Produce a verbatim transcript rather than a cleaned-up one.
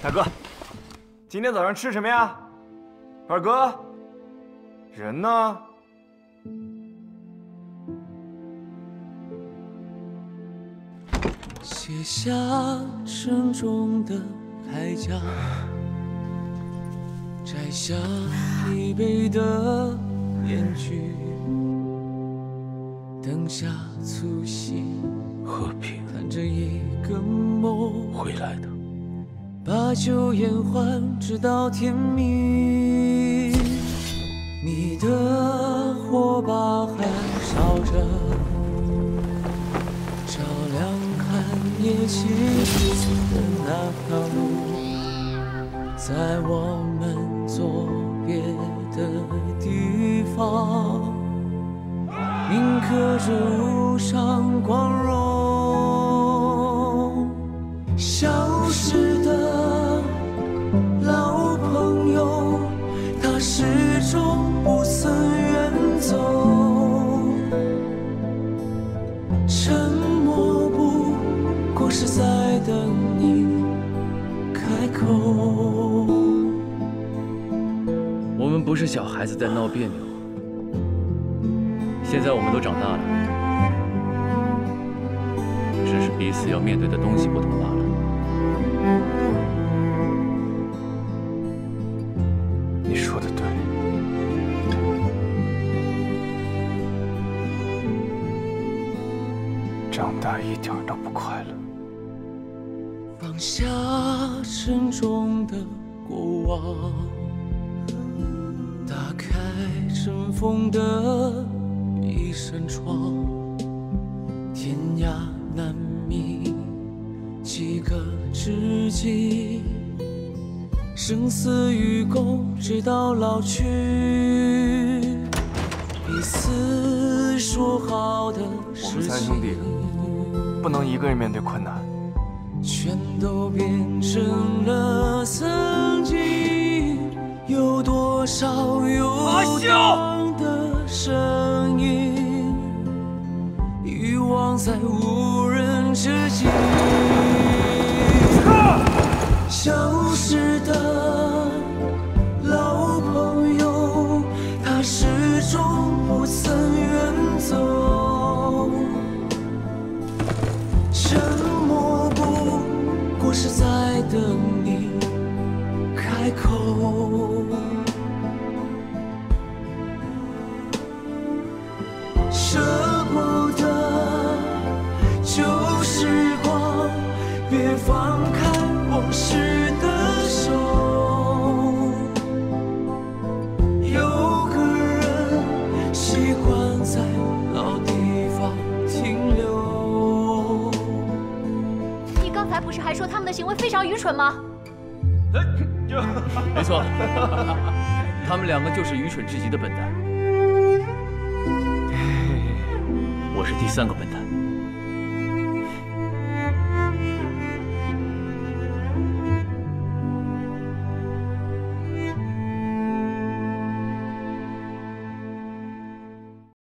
大哥，今天早上吃什么呀？二哥，人呢？ 卸下沉重的铠甲，摘下疲惫的面具，灯下粗细， 和平看着一个梦回来的。 把酒言欢，直到天明。你的火把还烧着，照亮看夜起的那条路。在我们作别的地方，铭刻着路上光荣。消失的老朋友，他始终不曾远走，沉默不过是在等你开口。 我们不是小孩子在闹别扭，现在我们都长大了，只是彼此要面对的东西不同罢了。 你说的对，长大一点都不快乐。 放下沉重的过往，打开尘封的一扇窗，天涯难觅几个知己。 生死与共，直到老去。彼此说好的事情， 我们三兄弟不能一个人面对困难， 全都变成了曾经。有多少游荡的身影，遗忘在无人之境。消失的老朋友，他始终不曾远走，沉默不过是在等你开口。舍不得旧时光，别放开往事的手，有个人喜欢在老地方停留。 你刚才不是还说他们的行为非常愚蠢吗？ 没错，他们两个就是愚蠢至极的笨蛋。我是第三个笨蛋。